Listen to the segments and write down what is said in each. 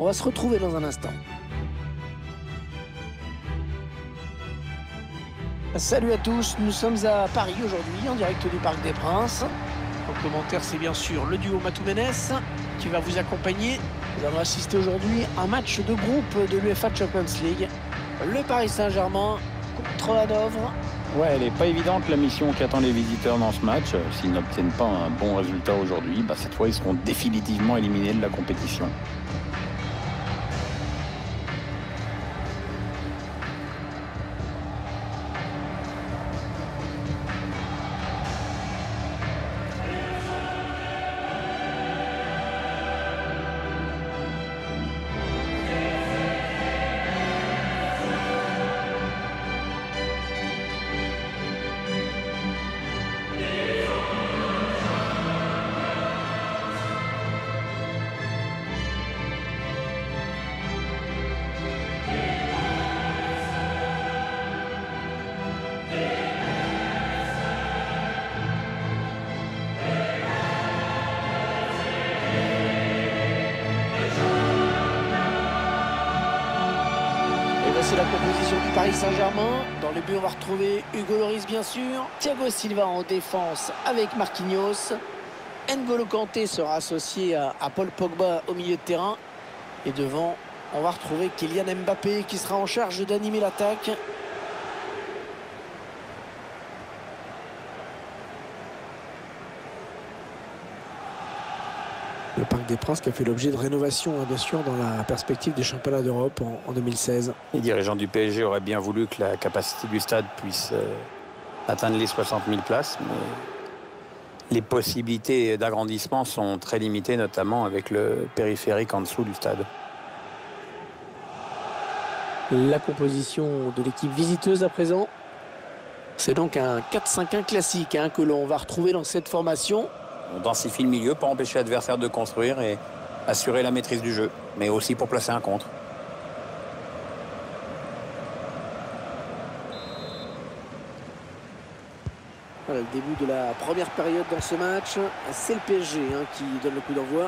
On va se retrouver dans un instant. Salut à tous, nous sommes à Paris aujourd'hui, en direct du Parc des Princes. En commentaire, c'est bien sûr le duo Matou-Ménès qui va vous accompagner. Nous allons assister aujourd'hui à un match de groupe de l'UEFA Champions League. Le Paris Saint-Germain contre Hanovre. Ouais, elle n'est pas évidente la mission qu'attend les visiteurs dans ce match. S'ils n'obtiennent pas un bon résultat aujourd'hui, cette fois ils seront définitivement éliminés de la compétition. C'est la composition du Paris Saint-Germain. Dans le but, on va retrouver Hugo Lloris, bien sûr. Thiago Silva en défense avec Marquinhos. N'Golo Kanté sera associé à Paul Pogba au milieu de terrain. Et devant, on va retrouver Kylian Mbappé qui sera en charge d'animer l'attaque. Le Parc des Princes qui a fait l'objet de rénovation, bien sûr, dans la perspective des championnats d'Europe en 2016. Les dirigeants du PSG auraient bien voulu que la capacité du stade puisse atteindre les 60 000 places, mais les possibilités d'agrandissement sont très limitées, notamment avec le périphérique en dessous du stade. La composition de l'équipe visiteuse à présent. C'est donc un 4-5-1 classique que l'on va retrouver dans cette formation. On densifie le milieu pour empêcher l'adversaire de construire et assurer la maîtrise du jeu, mais aussi pour placer un contre. Voilà le début de la première période dans ce match. C'est le PSG qui donne le coup d'envoi.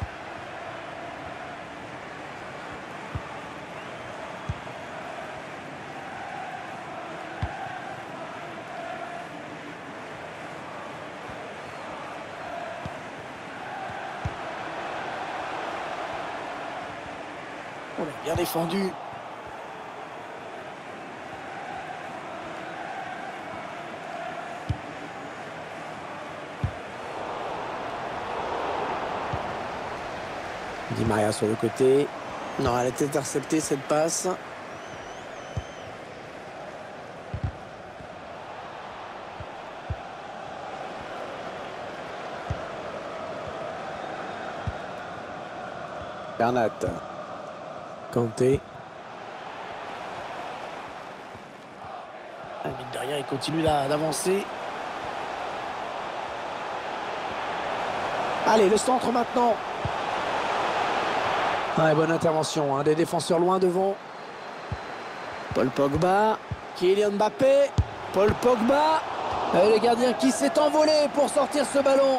On a bien défendu. Di Maria sur le côté. Non, elle a été interceptée cette passe. Bernat. Kanté. Mine de rien, il continue d'avancer. Allez, le centre maintenant. Bonne intervention des défenseurs loin devant. Paul Pogba. Kylian Mbappé. Paul Pogba. Et le gardien qui s'est envolé pour sortir ce ballon.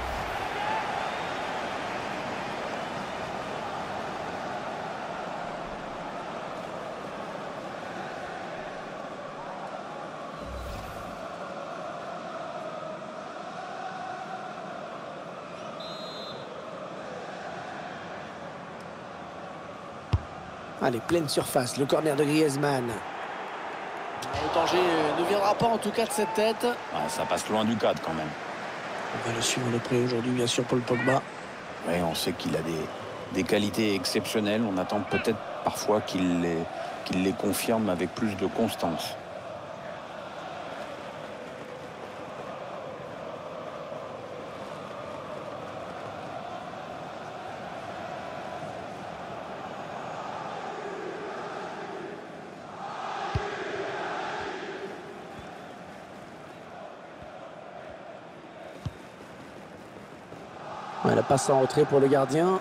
Allez, pleine surface, le corner de Griezmann. Le danger ne viendra pas en tout cas de cette tête. Ça passe loin du cadre quand même. On va le suivre de près aujourd'hui, bien sûr, Paul Pogba. Oui, on sait qu'il a des qualités exceptionnelles. On attend peut-être parfois qu'il les confirme avec plus de constance. La passe en retrait pour le gardien.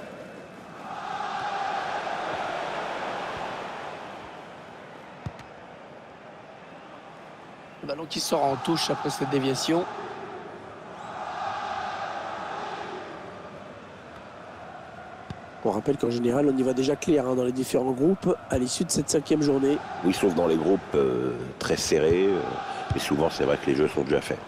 Le ballon qui sort en touche après cette déviation. On rappelle qu'en général, on y va déjà clair dans les différents groupes à l'issue de cette 5e journée. Oui, sauf dans les groupes très serrés. Mais souvent, c'est vrai que les jeux sont déjà faits.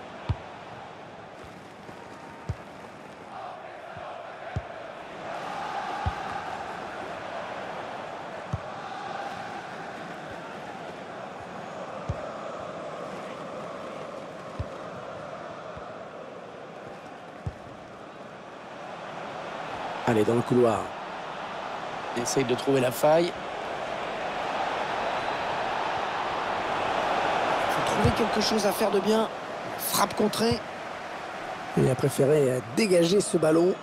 Allez, dans le couloir. Il essaye de trouver la faille. Il faut trouver quelque chose à faire de bien. Frappe contrée. Il a préféré dégager ce ballon.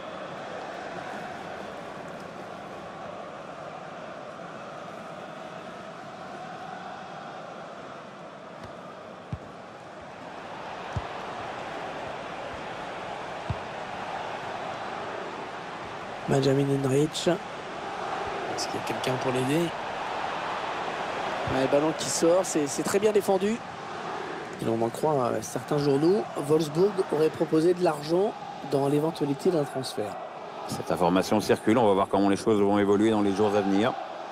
Benjamin Henrich. Est-ce qu'il y a quelqu'un pour l'aider? Le ballon qui sort, c'est très bien défendu. Et on en croit certains journaux, Wolfsburg aurait proposé de l'argent dans l'éventualité d'un transfert. Cette information circule, on va voir comment les choses vont évoluer dans les jours à venir.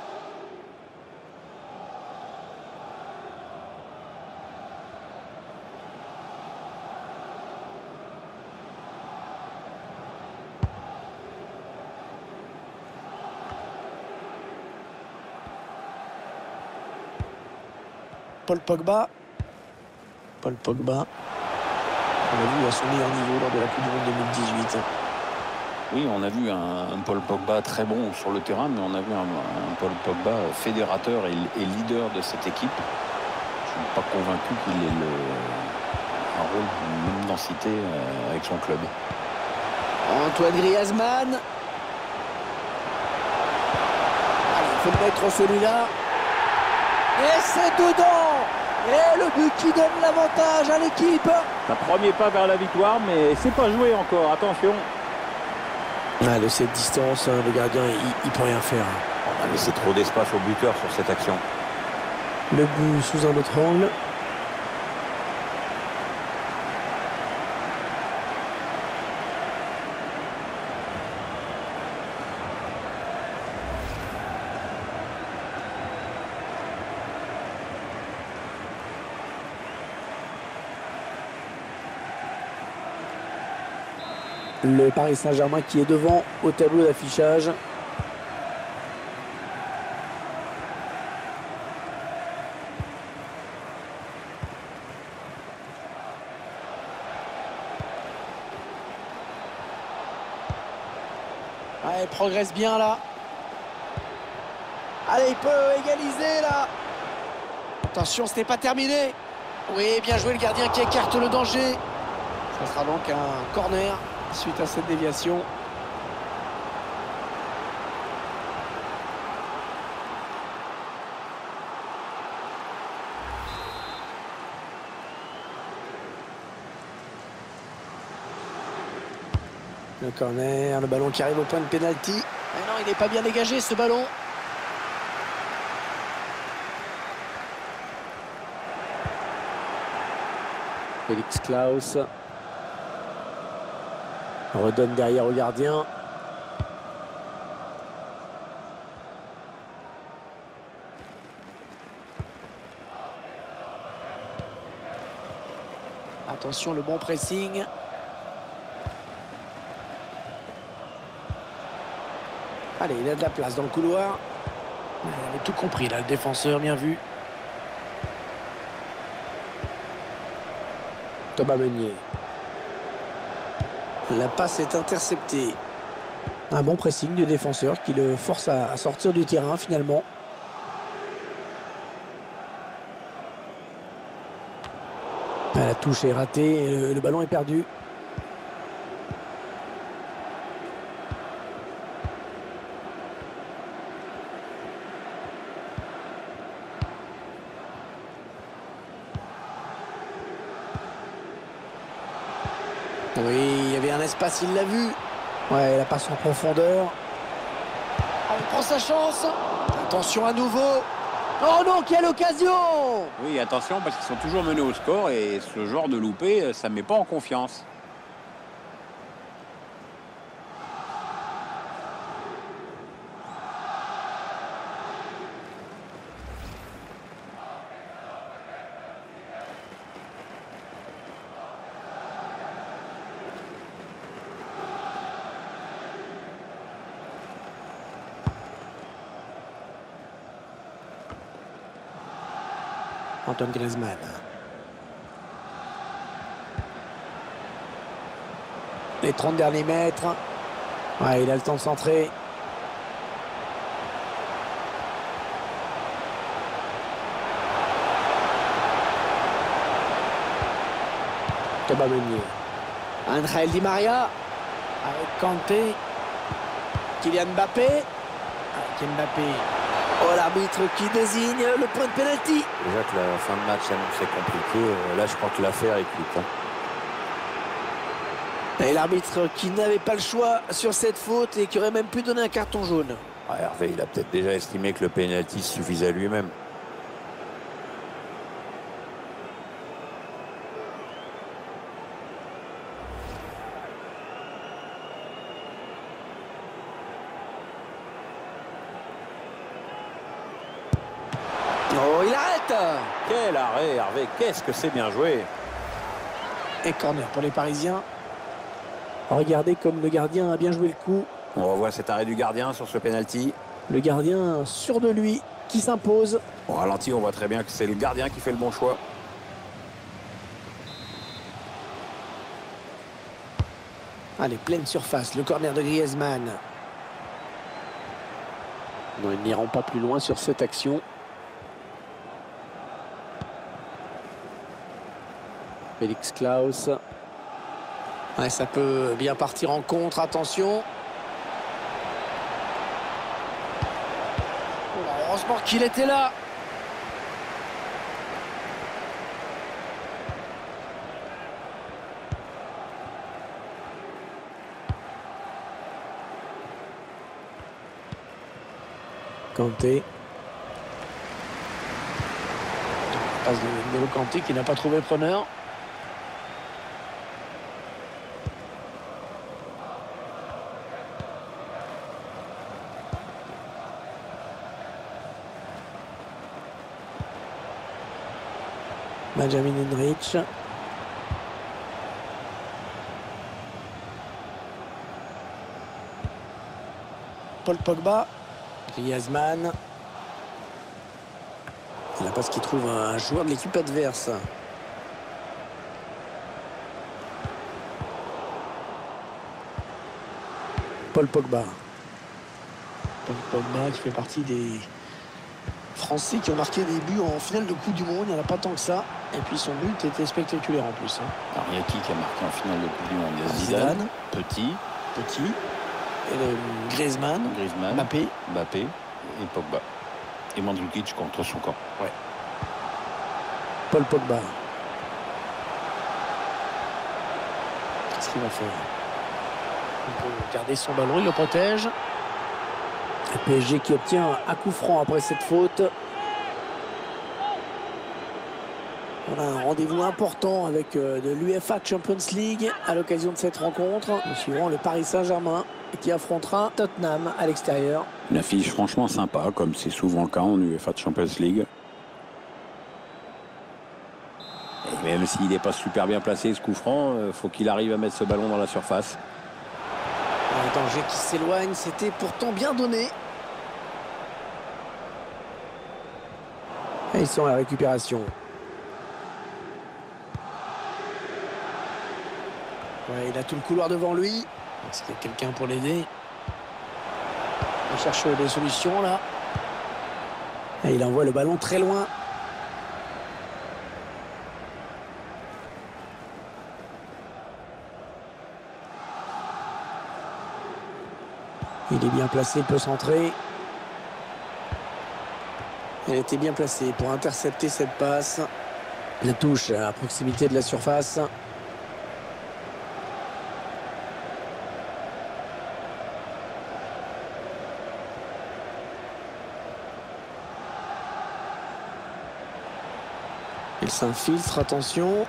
Paul Pogba. Paul Pogba. On l'a vu à son meilleur niveau lors de la Coupe du Monde 2018. Oui, on a vu un Paul Pogba très bon sur le terrain, mais on a vu un Paul Pogba fédérateur et leader de cette équipe. Je ne suis pas convaincu qu'il ait un rôle de même densité avec son club. Antoine Griezmann. Allez, il faut le mettre celui-là. Et c'est dedans. Et le but qui donne l'avantage à l'équipe. Un premier pas vers la victoire, mais c'est pas joué encore, attention. De cette distance, le gardien, il peut rien faire. On a laissé trop d'espace au buteur sur cette action. Le but sous un autre angle. Le Paris Saint-Germain qui est devant au tableau d'affichage. Il progresse bien là. Allez, il peut égaliser là. Attention, ce n'est pas terminé. Oui, bien joué le gardien qui écarte le danger. Ça sera donc un corner suite à cette déviation. Le corner, le ballon qui arrive au point de pénalty. Mais non, il n'est pas bien dégagé ce ballon. Félix Klaus. On redonne derrière au gardien. Attention, le bon pressing. Allez, il a de la place dans le couloir. Il avait tout compris là, le défenseur, bien vu. Thomas Meunier. La passe est interceptée. Un bon pressing du défenseur qui le force à sortir du terrain finalement. La touche est ratée et le ballon est perdu. Oui, il y avait un espace, il l'a vu. Ouais, la passe en profondeur. Ah, il prend sa chance. Attention à nouveau. Oh non, quelle occasion! Oui, attention, parce qu'ils sont toujours menés au score et ce genre de loupé, ça ne met pas en confiance. Antoine Griezmann. Les 30 derniers mètres. Ouais, il a le temps de centrer. Thomas Meunier. Angel Di Maria. Avec Kanté. Kylian Mbappé. Avec Mbappé. Oh, l'arbitre qui désigne le point de pénalty. Déjà que la fin de match s'annonçait compliquée. Là, je crois que l'affaire est cuite. Et l'arbitre qui n'avait pas le choix sur cette faute et qui aurait même pu donner un carton jaune. Ouais, Hervé, il a peut-être déjà estimé que le pénalty suffisait à lui-même. Oh, il arrête. Quel arrêt, Hervé, qu'est-ce que c'est bien joué. Et corner pour les Parisiens. Regardez comme le gardien a bien joué le coup. On revoit cet arrêt du gardien sur ce pénalty. Le gardien sûr de lui qui s'impose. Au ralenti, on voit très bien que c'est le gardien qui fait le bon choix. Allez, pleine surface, le corner de Griezmann. Non, ils n'iront pas plus loin sur cette action. Félix Klaus. Ouais, ça peut bien partir en contre, attention. Oh, heureusement qu'il était là. Kanté. Passe de N'Golo Kanté qui n'a pas trouvé preneur. Benjamin Henrich. Paul Pogba. Griezmann. La passe qui trouve un joueur de l'équipe adverse. Paul Pogba. Paul Pogba qui fait partie des Français qui ont marqué des buts en finale de Coupe du Monde. Il n'y en a pas tant que ça. Et puis son but était spectaculaire en plus. Alors, il y a qui a marqué en finale de Coupe du Monde? Il y a Zidane. Petit. Et Griezmann. Mbappé. Et Pogba. Et Mandzukic contre son camp. Ouais. Paul Pogba. Qu'est-ce qu'il va faire? Il peut garder son ballon, il le protège. Le PSG qui obtient un coup franc après cette faute. On a un rendez-vous important avec de l'UEFA Champions League à l'occasion de cette rencontre. Nous suivrons le Paris Saint-Germain qui affrontera Tottenham à l'extérieur. Une affiche franchement sympa, comme c'est souvent le cas en UEFA Champions League. Et même s'il n'est pas super bien placé, ce coup franc, faut qu'il arrive à mettre ce ballon dans la surface. Un danger qui s'éloigne, c'était pourtant bien donné. Et ils sont à la récupération. Ouais, il a tout le couloir devant lui. Est-ce qu'il y a quelqu'un pour l'aider? Il cherche des solutions là. Et il envoie le ballon très loin. Il est bien placé, il peut centrer. Il était bien placé pour intercepter cette passe. La touche à proximité de la surface. Il s'infiltre, attention.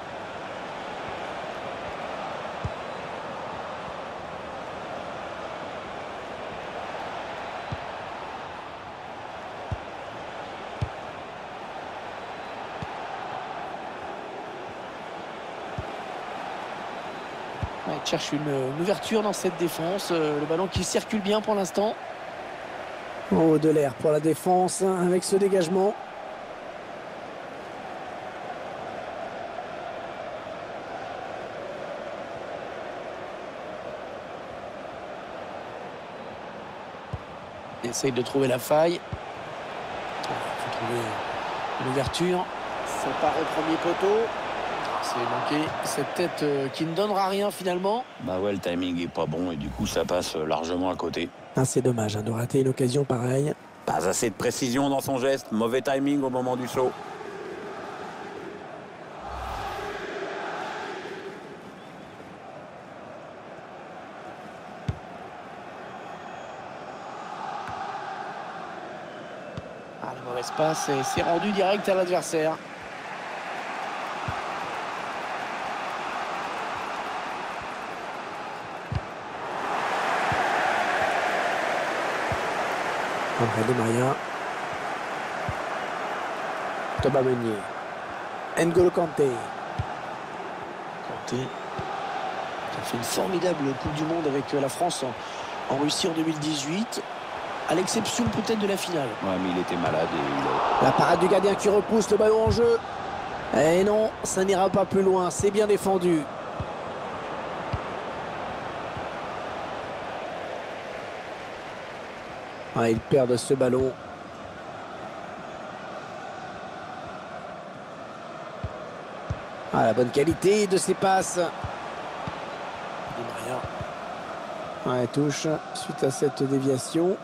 Il cherche une ouverture dans cette défense. Le ballon qui circule bien pour l'instant. Oh, de l'air pour la défense avec ce dégagement. qui essaye de trouver la faille. Il faut trouver l'ouverture. C'est pas au premier poteau. C'est manqué. Cette tête qui ne donnera rien finalement. Bah ouais, le timing est pas bon et du coup ça passe largement à côté. Ah, c'est dommage de rater une occasion pareille. Pas assez de précision dans son geste, mauvais timing au moment du saut. Ah, la mauvaise passe et c'est rendu direct à l'adversaire. André Di Maria. Thomas Meunier. N'Golo Kanté. Kanté. Qui a fait une formidable Coupe du Monde avec la France en Russie en 2018. À l'exception peut-être de la finale. Ouais, mais il était malade et La parade du gardien qui repousse le ballon en jeu. Et non, ça n'ira pas plus loin. C'est bien défendu. Ah, ils perdent ce ballon. Ah, la bonne qualité de ses passes. Di Maria. Ouais, touche suite à cette déviation.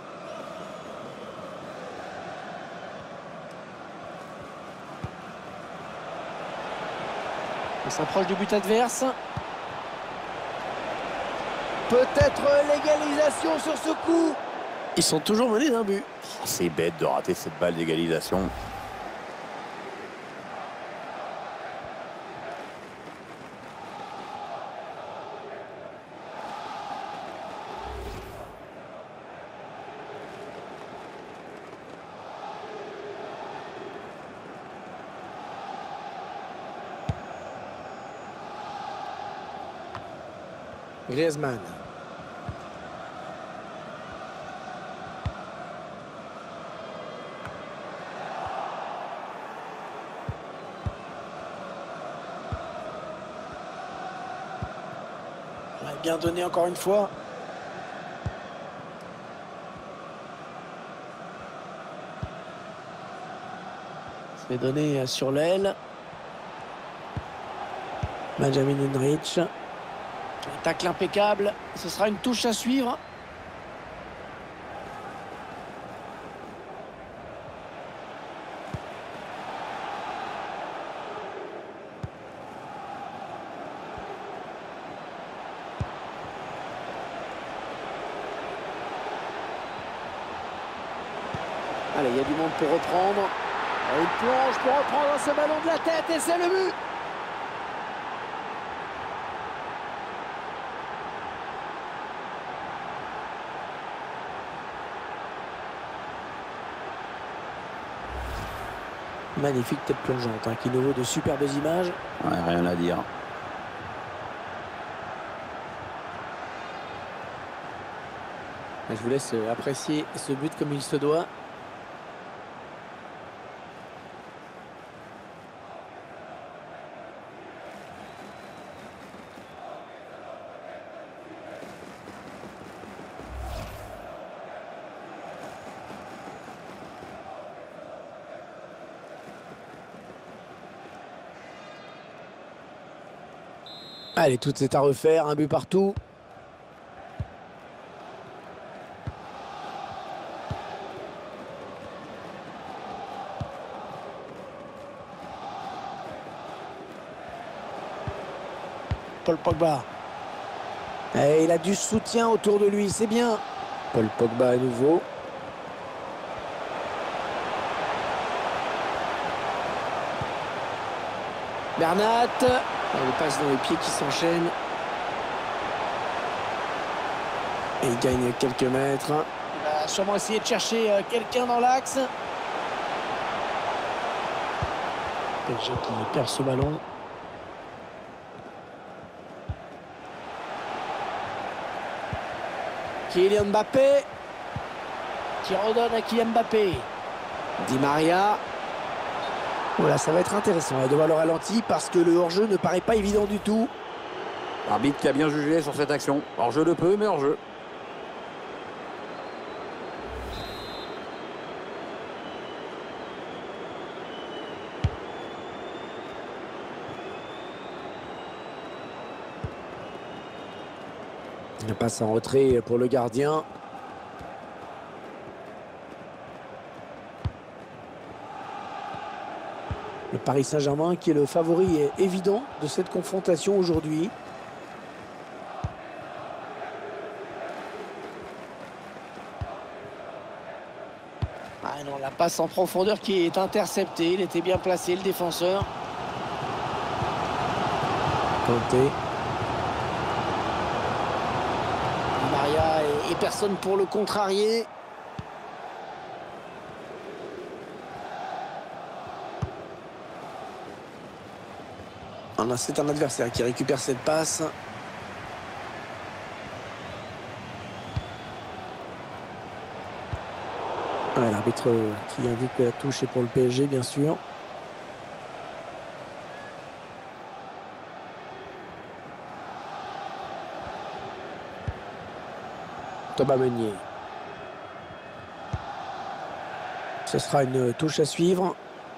On s'approche du but adverse. Peut-être l'égalisation sur ce coup. Ils sont toujours menés d'un but. c'est bête de rater cette balle d'égalisation. Griezmann. Bien donné encore une fois. C'est donné sur l'aile. Benjamin Henrich. Un tacle impeccable. Ce sera une touche à suivre. Allez, il y a du monde pour reprendre. Il plonge pour reprendre ce ballon de la tête et c'est le but. Magnifique tête plongeante qui nous vaut de superbes images. Ouais, rien à dire. Je vous laisse apprécier ce but comme il se doit. Allez, tout est à refaire, un but partout. Paul Pogba. Et il a du soutien autour de lui, c'est bien. Paul Pogba à nouveau. Bernat. Il passe dans les pieds qui s'enchaînent. Et il gagne quelques mètres. Il va sûrement essayer de chercher quelqu'un dans l'axe. PSG qui perd ce ballon. Kylian Mbappé. Qui redonne à Kylian Mbappé. Di Maria. Voilà, ça va être intéressant de voir le ralenti parce que le hors-jeu ne paraît pas évident du tout. L'arbitre qui a bien jugé sur cette action. Hors-jeu de peu, mais hors-jeu. Il passe en retrait pour le gardien. Le Paris Saint-Germain qui est le favori évident de cette confrontation aujourd'hui. Ah non, la passe en profondeur qui est interceptée. Il était bien placé, le défenseur. Kanté. Maria et personne pour le contrarier. C'est un adversaire qui récupère cette passe. Ouais, l'arbitre qui indique que la touche est pour le PSG, bien sûr. Thomas Meunier. Ce sera une touche à suivre.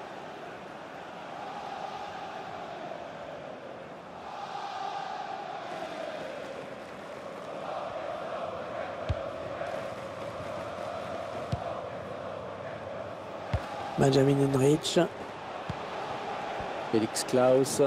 Benjamin Henrich. Félix Klaus.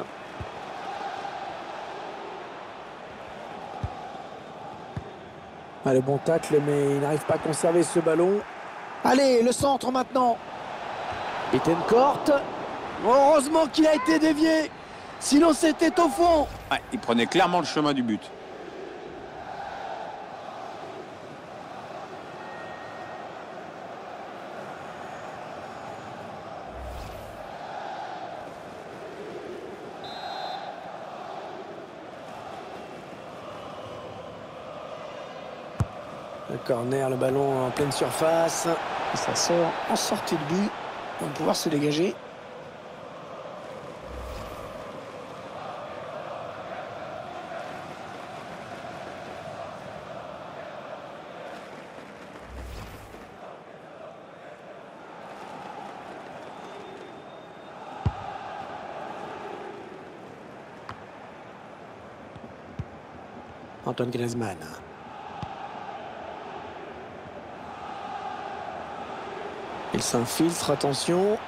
Ah, le bon tacle, mais il n'arrive pas à conserver ce ballon. Allez, le centre maintenant. Bittencourt. Heureusement qu'il a été dévié. Sinon, c'était au fond. Ouais, il prenait clairement le chemin du but. Le corner, le ballon en pleine surface. Et ça sort en sortie de but. On va pouvoir se dégager. Antoine Griezmann. Il s'infiltre, attention.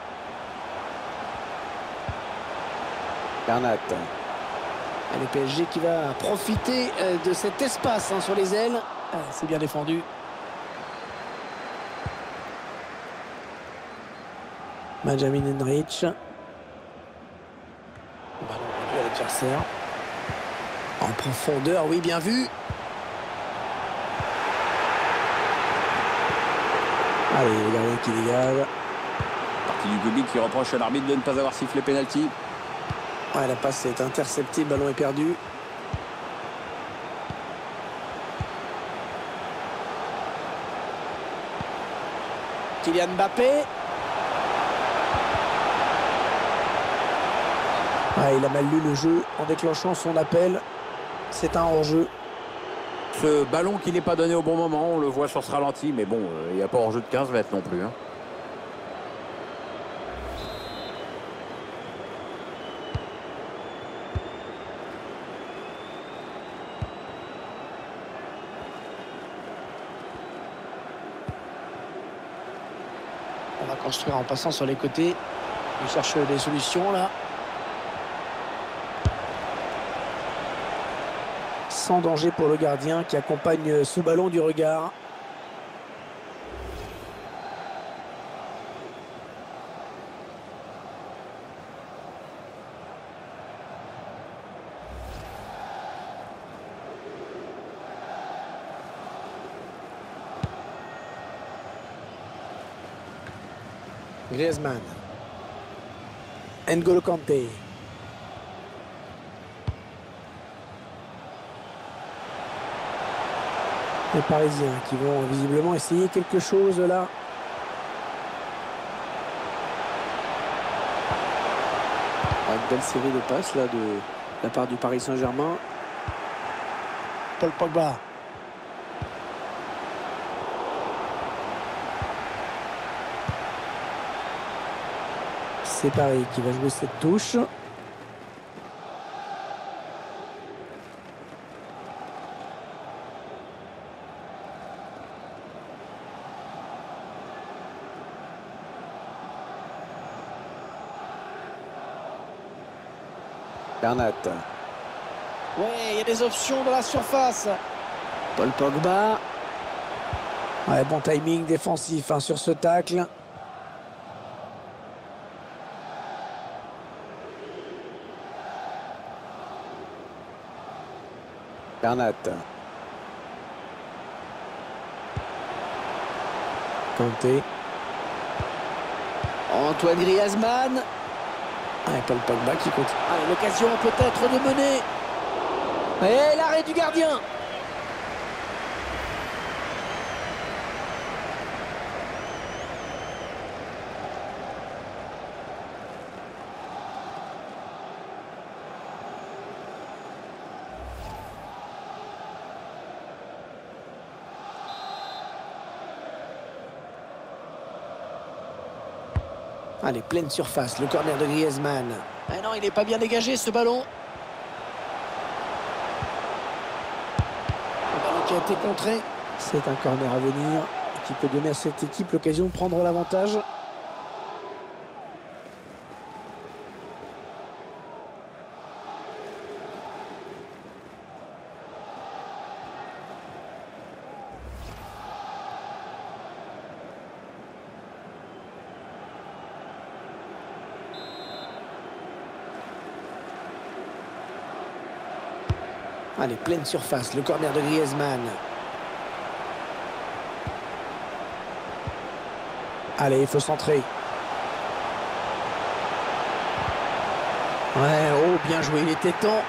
Bernat. Le PSG qui va profiter de cet espace sur les ailes. C'est bien défendu. Benjamin Henrich. Ballon réduit à l'adversaire. En profondeur, oui, bien vu. Allez, le gardien qui dégage. Partie du public qui reproche à l'arbitre de ne pas avoir sifflé pénalty. Ouais, la passe est interceptée, le ballon est perdu. Kylian Mbappé. Ah, il a mal lu le jeu en déclenchant son appel. C'est un hors-jeu. Ce ballon qui n'est pas donné au bon moment, on le voit sur ce ralenti, mais bon, il n'y a pas hors-jeu de 15 mètres non plus. Hein. On va construire en passant sur les côtés. Il cherche des solutions là. Sans danger pour le gardien qui accompagne ce ballon du regard. Griezmann. N'Golo Kanté. Les Parisiens qui vont visiblement essayer quelque chose là. Une belle série de passes là de la part du Paris Saint-Germain. Paul Pogba. C'est Paris qui va jouer cette touche. Bernat. Ouais, il y a des options dans la surface. Paul Pogba. Ouais, bon timing défensif hein, sur ce tacle. Bernat. Kanté. Antoine Griezmann. Ouais, Paul Pogba qui continue. Ah, l'occasion peut-être de mener. Et l'arrêt du gardien. Allez, pleine surface, le corner de Griezmann. Ah non, il n'est pas bien dégagé ce ballon. Le ballon qui a été contré. C'est un corner à venir qui peut donner à cette équipe l'occasion de prendre l'avantage. Allez, pleine surface, le corner de Griezmann. Allez, il faut centrer. Ouais, oh, bien joué, il était temps.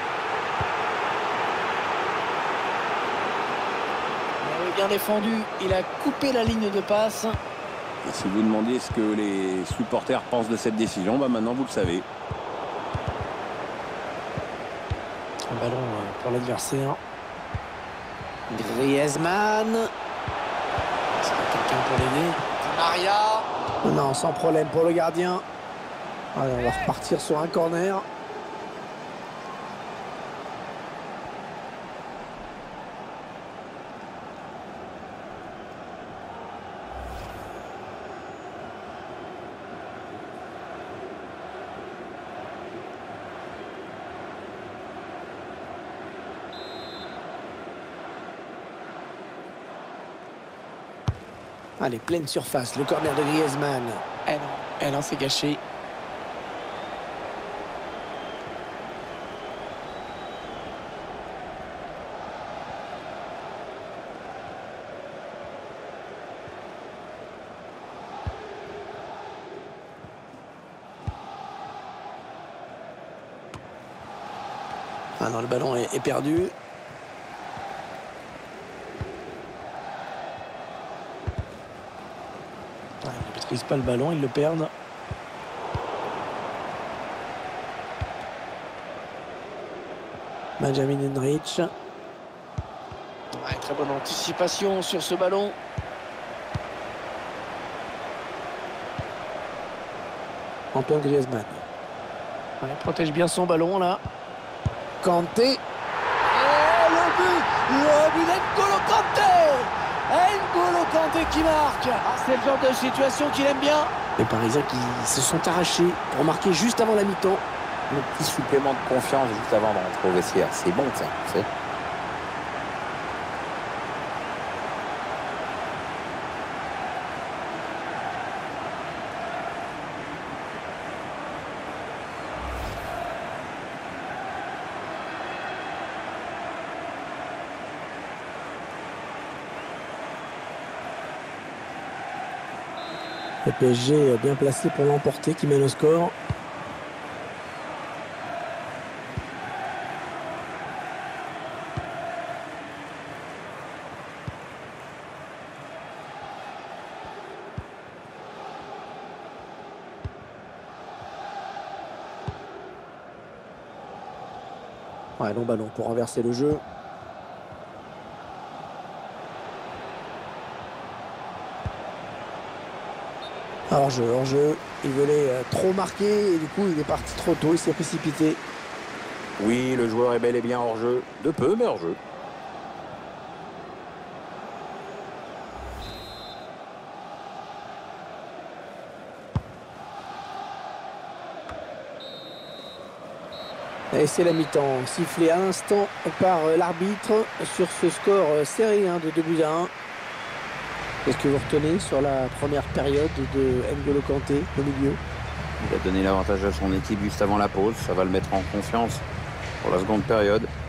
Il avait bien défendu, il a coupé la ligne de passe. Et si vous demandiez ce que les supporters pensent de cette décision, bah maintenant vous le savez. Un ballon pour l'adversaire. Griezmann. C'est quelqu'un pour l'aider. Maria. Non, sans problème pour le gardien. Allez, on va repartir sur un corner. Allez, pleine surface, le corner de Griezmann. Eh non, c'est gâché. Ah non, le ballon est perdu. Ils ne maîtrisent pas le ballon, ils le perdent. Benjamin Henrich. Ouais, très bonne anticipation sur ce ballon. Antoine Griezmann. Ouais, protège bien son ballon là. Kanté. Et le but d'N'Golo Kanté. N'Golo Kanté qui marque. Ah, c'est le genre de situation qu'il aime bien. Les Parisiens qui se sont arrachés pour marquer juste avant la mi-temps. Le petit supplément de confiance juste avant de rentrer au vestiaire. C'est bon ça, c'est. Le PSG bien placé pour l'emporter, qui mène au score. Ouais, long ballon pour renverser le jeu. Hors-jeu, il voulait trop marquer et du coup il est parti trop tôt, il s'est précipité. Oui, le joueur est bel et bien hors jeu. De peu, mais hors jeu. Et c'est la mi-temps, sifflé à l'instant par l'arbitre sur ce score serré de 2-1. Qu'est-ce que vous retenez sur la première période de N'Golo Kanté au milieu? Il a donné l'avantage à son équipe juste avant la pause. Ça va le mettre en confiance pour la seconde période.